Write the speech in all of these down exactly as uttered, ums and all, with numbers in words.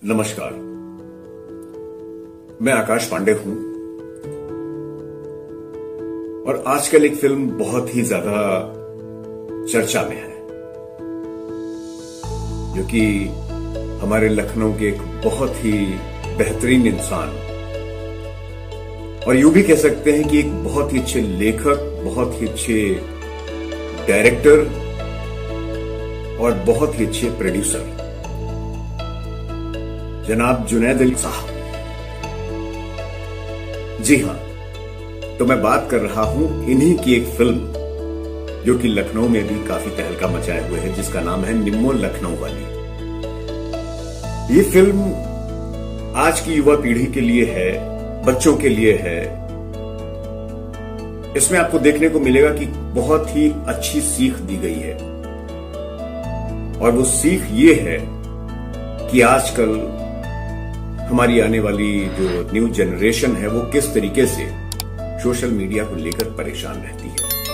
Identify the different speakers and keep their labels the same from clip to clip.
Speaker 1: नमस्कार, मैं आकाश पांडे हूं और आजकल एक फिल्म बहुत ही ज्यादा चर्चा में है, जो कि हमारे लखनऊ के एक बहुत ही बेहतरीन इंसान और यूं भी कह सकते हैं कि एक बहुत ही अच्छे लेखक, बहुत ही अच्छे डायरेक्टर और बहुत ही अच्छे प्रोड्यूसर जनाब जुनैद अली साहब। जी हां, तो मैं बात कर रहा हूं इन्हीं की एक फिल्म जो कि लखनऊ में भी काफी तहलका मचाए हुए है, जिसका नाम है निम्मो लखनऊ वाली। ये फिल्म आज की युवा पीढ़ी के लिए है, बच्चों के लिए है। इसमें आपको देखने को मिलेगा कि बहुत ही अच्छी सीख दी गई है और वो सीख ये है कि आजकल हमारी आने वाली जो न्यू जनरेशन है वो किस तरीके से सोशल मीडिया को लेकर परेशान रहती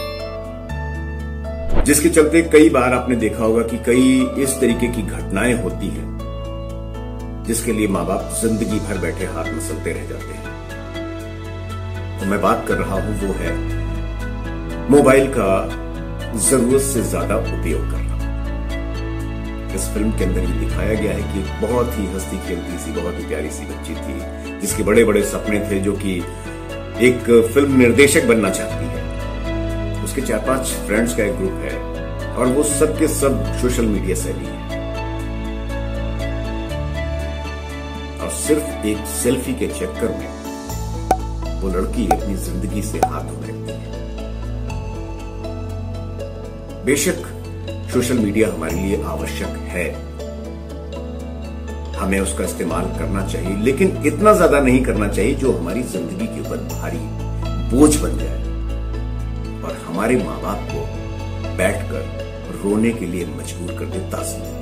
Speaker 1: है, जिसके चलते कई बार आपने देखा होगा कि कई इस तरीके की घटनाएं होती हैं जिसके लिए मां बाप जिंदगी भर बैठे हाथ मसलते रह जाते हैं। तो मैं बात कर रहा हूं वो है मोबाइल का जरूरत से ज्यादा उपयोग करना। इस फिल्म के अंदर ये दिखाया गया है कि एक बहुत ही हंसती खेलती सी, बहुत ही प्यारी सी बच्ची थी जिसके बड़े बड़े सपने थे, जो कि एक फिल्म निर्देशक बनना चाहती है। उसके चार पांच फ्रेंड्स का एक ग्रुप है और वो सब के सब सोशल मीडिया सेवी है और सिर्फ एक सेल्फी के चक्कर में वो लड़की अपनी जिंदगी से हाथ धो बैठती है। बेशक सोशल मीडिया हमारे लिए आवश्यक है, हमें उसका इस्तेमाल करना चाहिए, लेकिन इतना ज्यादा नहीं करना चाहिए जो हमारी जिंदगी के ऊपर भारी बोझ बन जाए और हमारे मां बाप को बैठकर रोने के लिए मजबूर कर दे। ताज़ी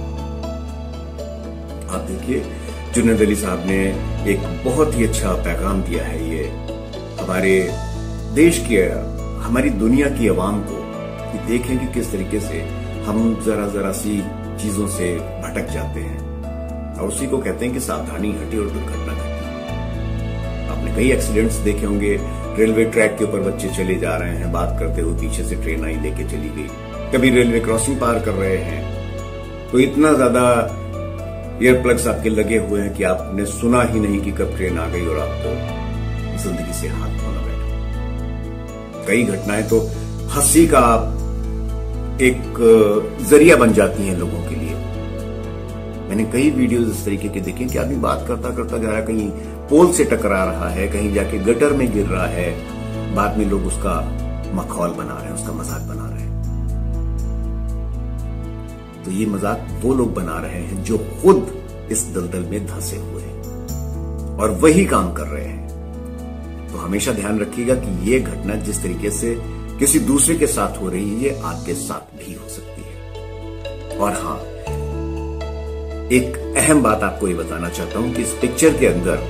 Speaker 1: आप देखिए, जुनैद अली साहब ने एक बहुत ही अच्छा पैगाम दिया है। ये हमारे देश की, हमारी दुनिया की आवाम को कि देखें कि किस तरीके से हम जरा जरा सी चीजों से भटक जाते हैं और उसी को कहते हैं कि सावधानी हटी और दुर्घटना घटी। आपने कई एक्सीडेंट्स देखे होंगे, रेलवे ट्रैक के ऊपर बच्चे चले जा रहे हैं, बात करते हुए पीछे से ट्रेन आई लेके चली गई, कभी रेलवे क्रॉसिंग पार कर रहे हैं तो इतना ज्यादा ईयर प्लग्स आपके लगे हुए हैं कि आपने सुना ही नहीं कि कब ट्रेन आ गई और आपको जिंदगी से हाथ धोना बैठा। कई घटनाएं तो हंसी का एक जरिया बन जाती हैं लोगों के लिए। मैंने कई वीडियोस इस तरीके के देखे कि आदमी बात करता करता जा रहा है, कहीं पोल से टकरा रहा है, कहीं जाके गटर में गिर रहा है, बाद में लोग उसका मखौल बना रहे हैं, उसका मजाक बना रहे हैं। तो ये मजाक वो लोग बना रहे हैं जो खुद इस दलदल में धंसे हुए हैं और वही काम कर रहे हैं। तो हमेशा ध्यान रखिएगा कि ये घटना जिस तरीके से किसी दूसरे के साथ हो रही है, ये आपके साथ भी हो सकती है। और हां, एक अहम बात आपको ये बताना चाहता हूं कि इस पिक्चर के अंदर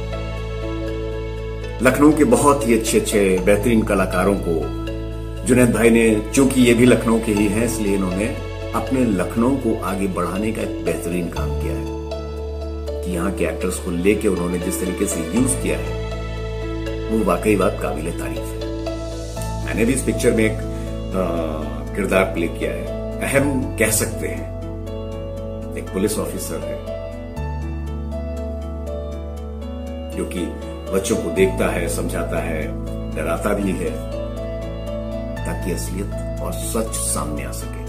Speaker 1: लखनऊ के बहुत ही अच्छे अच्छे बेहतरीन कलाकारों को जुनैद भाई ने, चूंकि ये भी लखनऊ के ही हैं, इसलिए इन्होंने अपने लखनऊ को आगे बढ़ाने का एक बेहतरीन काम किया है कि यहाँ के एक्टर्स को लेके उन्होंने जिस तरीके से यूज किया है वो वाकई बात काबिले तारीफ है। मैंने भी इस पिक्चर में एक किरदार प्ले किया है, अहम कह सकते हैं। एक पुलिस ऑफिसर है जो कि बच्चों को देखता है, समझाता है, डराता भी है ताकि असलियत और सच सामने आ सके।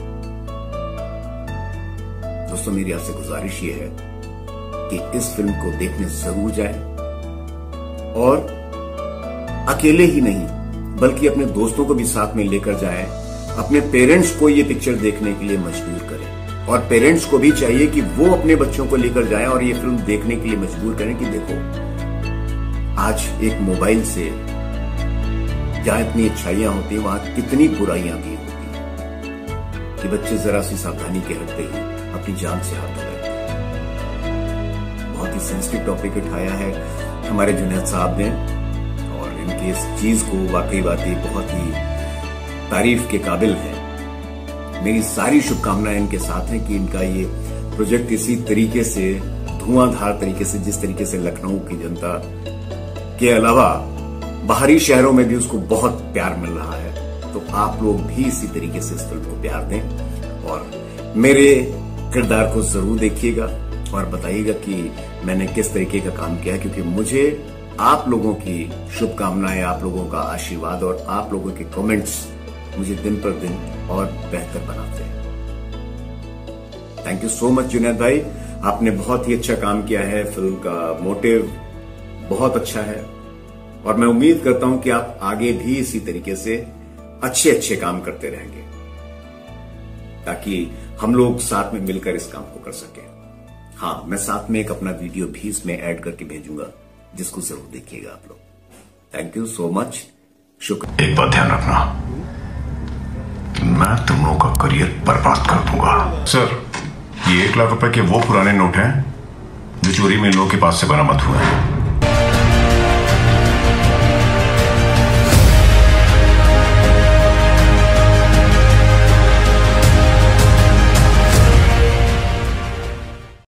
Speaker 1: दोस्तों, मेरी आपसे गुजारिश ये है कि इस फिल्म को देखने जरूर जाएं और अकेले ही नहीं बल्कि अपने दोस्तों को भी साथ में लेकर जाएं। अपने पेरेंट्स को ये पिक्चर देखने के लिए मजबूर करें और पेरेंट्स को भी चाहिए कि वो अपने बच्चों को लेकर जाएं और ये फिल्म देखने के लिए मजबूर करें कि देखो, आज एक मोबाइल से जहां इतनी अच्छाइयां होती हैं वहां कितनी बुराइयां भी होती हैं कि बच्चे जरा सी सावधानी के हटते ही अपनी जान से हाथ धो लेते हैं। बहुत ही सेंसिटिव टॉपिक उठाया है हमारे जुनैद साहब ने और इनकी इस चीज को वाकई बातें बहुत ही तारीफ के काबिल है। मेरी सारी शुभकामनाएं इनके साथ हैं कि इनका ये प्रोजेक्ट इसी तरीके से धुआंधार तरीके से, जिस तरीके से लखनऊ की जनता के अलावा बाहरी शहरों में भी उसको बहुत प्यार मिल रहा है, तो आप लोग भी इसी तरीके से इस फिल्म को प्यार दें और मेरे किरदार को जरूर देखिएगा और बताइएगा कि मैंने किस तरीके का काम किया है, क्योंकि मुझे आप लोगों की शुभकामनाएं, आप लोगों का आशीर्वाद और आप लोगों के कमेंट्स मुझे दिन पर दिन और बेहतर बनाते हैं। Thank you so much Junaid भाई, आपने बहुत ही अच्छा काम किया है। फिल्म का मोटिव बहुत अच्छा है और मैं उम्मीद करता हूं कि आप आगे भी इसी तरीके से अच्छे अच्छे काम करते रहेंगे ताकि हम लोग साथ में मिलकर इस काम को कर सकें। हाँ, मैं साथ में एक अपना वीडियो भी इसमें ऐड करके भेजूंगा, जिसको जरूर देखिएगा आप लोग। थैंक यू सो मच, शुक्रिया।
Speaker 2: एक बात ध्यान रखना, मैं तुम लोगों का करियर बर्बाद कर दूंगा। सर, ये एक लाख रुपए के वो पुराने नोट हैं जो चोरी में इन लोगों के पास से बरामद हुए हैं।